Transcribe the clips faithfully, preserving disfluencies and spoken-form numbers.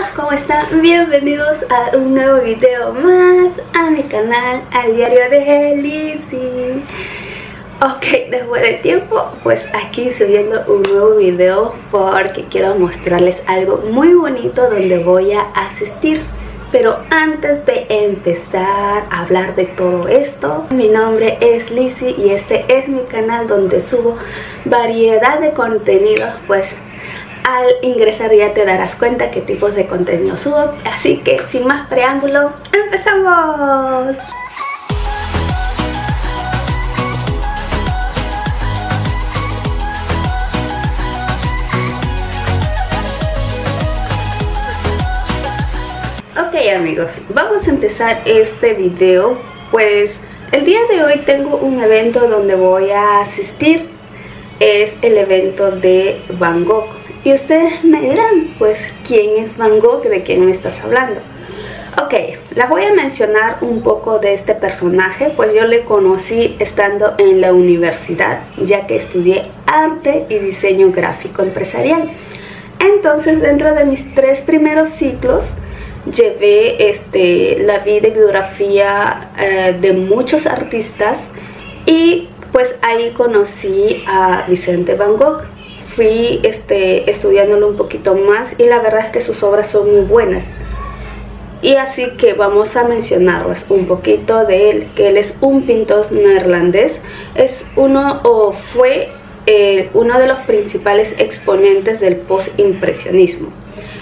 ¿cómo están? Bienvenidos a un nuevo video más a mi canal, al diario de Lizzy. Ok, después de tiempo, pues aquí subiendo un nuevo video porque quiero mostrarles algo muy bonito donde voy a asistir. Pero antes de empezar a hablar de todo esto, mi nombre es Lizzy y este es mi canal donde subo variedad de contenidos. Pues al ingresar ya te darás cuenta qué tipos de contenido subo. Así que sin más preámbulo, ¡empezamos! Ok amigos, vamos a empezar este video. Pues el día de hoy tengo un evento donde voy a asistir. Es el evento de Van Gogh. Y ustedes me dirán, pues, ¿quién es Van Gogh? ¿De quién me estás hablando? Ok, les voy a mencionar un poco de este personaje. Pues yo le conocí estando en la universidad, ya que estudié arte y diseño gráfico empresarial. Entonces, dentro de mis tres primeros ciclos, llevé este, la vida y biografía eh, de muchos artistas. Y pues ahí conocí a Vicente Van Gogh. Fui este, estudiándolo un poquito más y la verdad es que sus obras son muy buenas. Y así que vamos a mencionarles un poquito de él, que él es un pintor neerlandés. Es uno o fue eh, uno de los principales exponentes del postimpresionismo.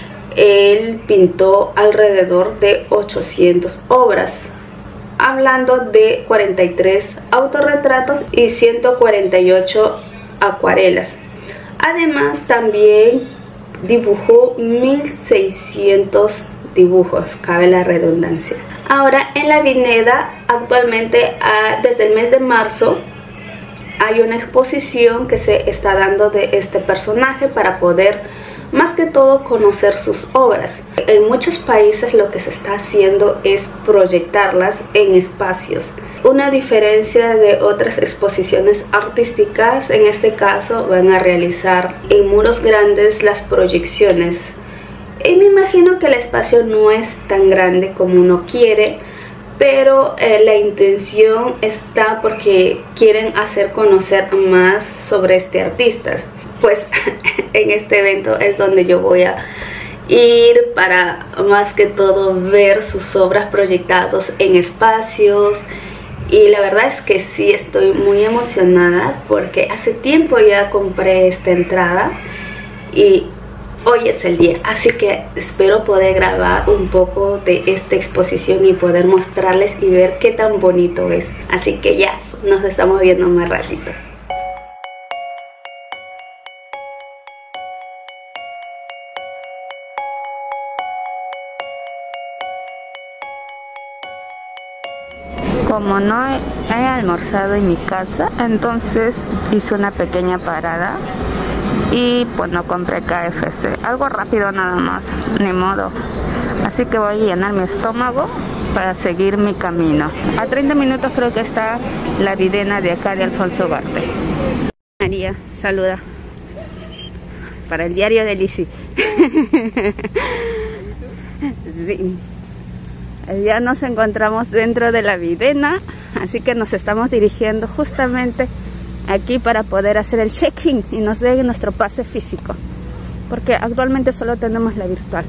Él pintó alrededor de ochocientas obras, hablando de cuarenta y tres autorretratos y ciento cuarenta y ocho acuarelas. Además también dibujó mil seiscientos dibujos, cabe la redundancia. Ahora en la Avenida actualmente desde el mes de marzo hay una exposición que se está dando de este personaje para poder más que todo conocer sus obras. En muchos países lo que se está haciendo es proyectarlas en espacios. Una diferencia de otras exposiciones artísticas, en este caso van a realizar en muros grandes las proyecciones. Y me imagino que el espacio no es tan grande como uno quiere, pero eh, la intención está porque quieren hacer conocer más sobre este artista. Pues en este evento es donde yo voy a ir para más que todo ver sus obras proyectadas en espacios. Y la verdad es que sí estoy muy emocionada porque hace tiempo ya compré esta entrada y hoy es el día. Así que espero poder grabar un poco de esta exposición y poder mostrarles y ver qué tan bonito es. Así que ya nos estamos viendo más ratito. Como no he, he almorzado en mi casa, entonces hice una pequeña parada y pues no compré K F C, algo rápido nada más, ni modo. Así que voy a llenar mi estómago para seguir mi camino. A treinta minutos creo que está la videna de acá de Alfonso Ugarte. María, saluda para el diario de Lizzy. Sí. Ya nos encontramos dentro de la videna, así que nos estamos dirigiendo justamente aquí para poder hacer el check-in y nos den nuestro pase físico, porque actualmente solo tenemos la virtual.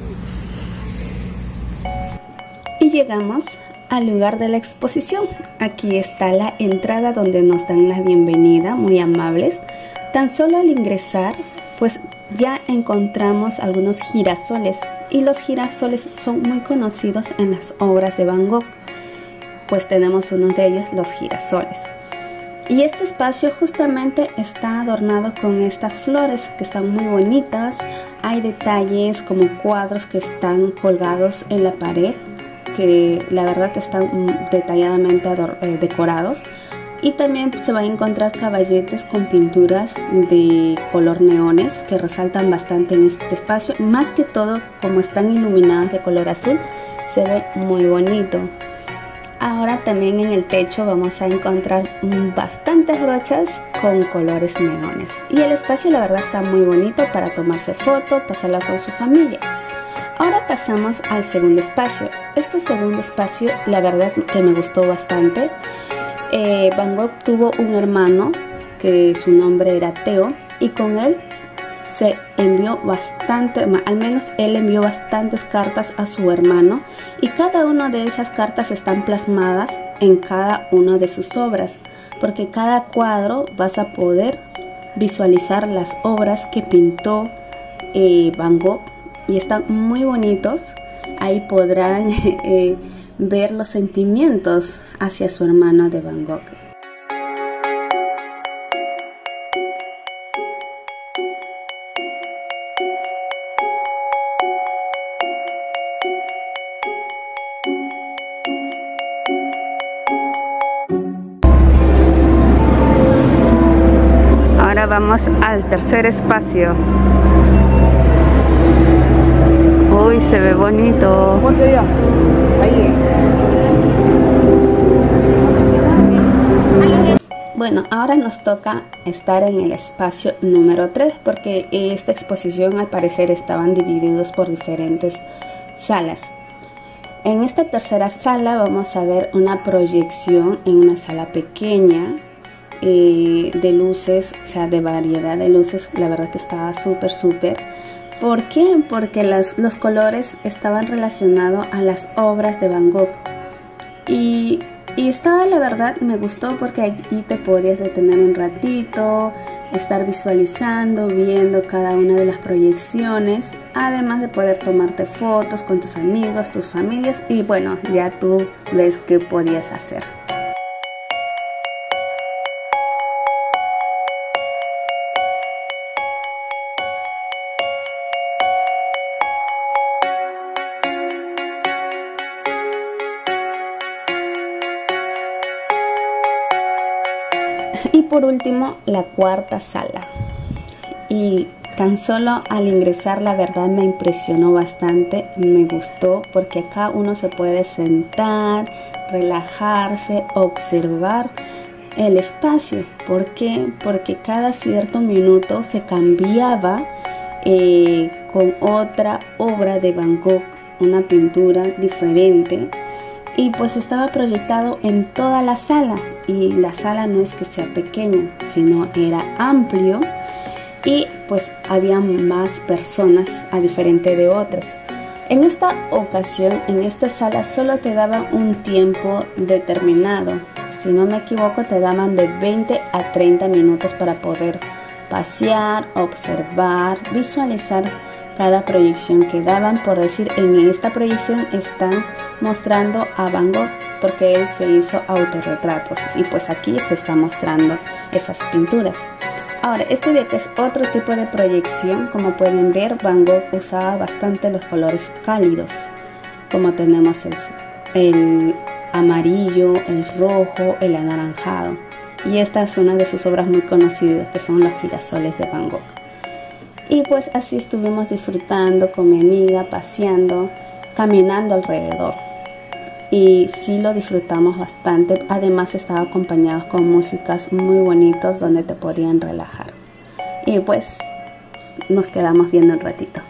Y llegamos al lugar de la exposición. Aquí está la entrada donde nos dan la bienvenida, muy amables. Tan solo al ingresar, pues ya encontramos algunos girasoles. Y los girasoles son muy conocidos en las obras de Van Gogh. Pues tenemos uno de ellos, los girasoles. Y este espacio justamente está adornado con estas flores que están muy bonitas. Hay detalles como cuadros que están colgados en la pared, que la verdad están detalladamente eh, decorados. Y también se van a encontrar caballetes con pinturas de color neones que resaltan bastante en este espacio. Más que todo, como están iluminadas de color azul, se ve muy bonito. Ahora también en el techo vamos a encontrar bastantes brochas con colores neones. Y el espacio la verdad está muy bonito para tomarse foto, pasarla con su familia. Ahora pasamos al segundo espacio. Este segundo espacio, la verdad que me gustó bastante. Eh, Van Gogh tuvo un hermano que su nombre era Theo, y con él se envió bastante, al menos él envió bastantes cartas a su hermano, y cada una de esas cartas están plasmadas en cada una de sus obras, porque cada cuadro vas a poder visualizar las obras que pintó eh, Van Gogh, y están muy bonitos. Ahí podrán eh, ver los sentimientos hacia su hermano de Van Gogh. Ahora vamos al tercer espacio. Uy, se ve bonito. Bueno, ahora nos toca estar en el espacio número tres, porque esta exposición al parecer estaban divididos por diferentes salas. En esta tercera sala vamos a ver una proyección en una sala pequeña eh, de luces, o sea, de variedad de luces. La verdad que estaba súper, súper. ¿Por qué? Porque las, los colores estaban relacionados a las obras de Van Gogh. Y, y estaba, la verdad, me gustó porque aquí te podías detener un ratito, estar visualizando, viendo cada una de las proyecciones, además de poder tomarte fotos con tus amigos, tus familias, y bueno, ya tú ves qué podías hacer. Y por último, la cuarta sala. Y tan solo al ingresar, la verdad me impresionó bastante, me gustó, porque acá uno se puede sentar, relajarse, observar el espacio. ¿Por qué? Porque cada cierto minuto se cambiaba eh, con otra obra de Van Gogh, una pintura diferente. Y pues estaba proyectado en toda la sala, y la sala no es que sea pequeña, sino era amplio, y pues había más personas a diferente de otras. En esta ocasión, en esta sala solo te daban un tiempo determinado. Si no me equivoco, te daban de veinte a treinta minutos para poder pasear, observar, visualizar cada proyección que daban. Por decir, en esta proyección están mostrando a Van Gogh, porque él se hizo autorretratos, y pues aquí se está mostrando esas pinturas. Ahora, este de acá es otro tipo de proyección. Como pueden ver, Van Gogh usaba bastante los colores cálidos, como tenemos el, el amarillo, el rojo, el anaranjado. Y esta es una de sus obras muy conocidas, que son los girasoles de Van Gogh. Y pues así estuvimos disfrutando con mi amiga, paseando, caminando alrededor. Y sí lo disfrutamos bastante. Además estaba acompañado con músicas muy bonitos donde te podían relajar. Y pues nos quedamos viendo un ratito.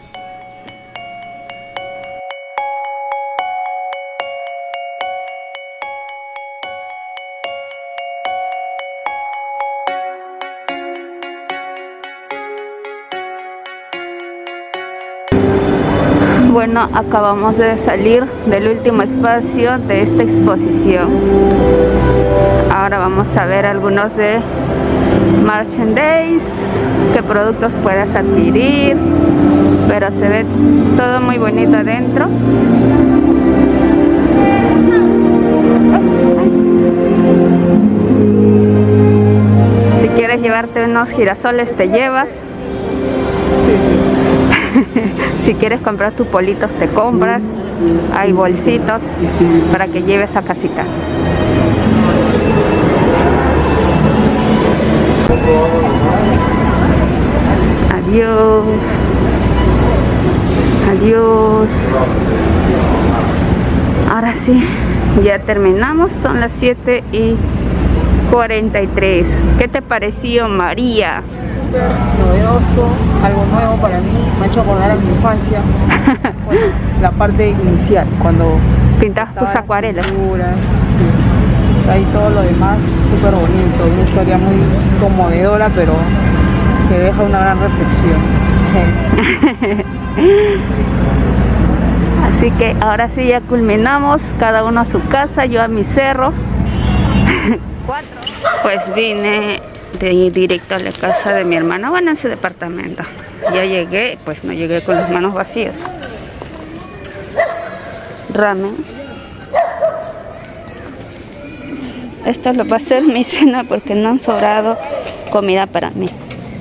Bueno, acabamos de salir del último espacio de esta exposición. Ahora vamos a ver algunos de merchandise, qué productos puedes adquirir, pero se ve todo muy bonito adentro. Si quieres llevarte unos girasoles, te llevas. Si quieres comprar tus politos, te compras. Hay bolsitos para que lleves a casita. Adiós. Adiós. Ahora sí, ya terminamos. Son las siete y cuarenta y tres. ¿Qué te pareció, María? súper novedoso, algo nuevo para mí, me ha hecho acordar a mi infancia. Bueno, la parte inicial, cuando pintabas tus acuarelas. Pinturas, sí. Ahí todo lo demás, súper bonito, una historia muy conmovedora, pero que deja una gran reflexión. Así que ahora sí ya culminamos, cada uno a su casa, yo a mi cerro. Cuatro. Pues vine de ir directo a la casa de mi hermana, bueno, en su departamento. Ya llegué, pues no llegué con las manos vacías. Ramen. Esto lo va a ser mi cena porque no han sobrado comida para mí.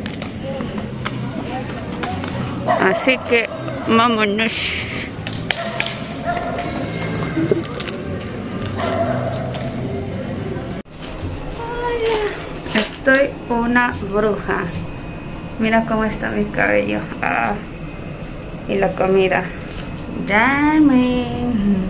Así que vámonos. Estoy una bruja. Mira cómo está mi cabello. Ah, y la comida. Ramen.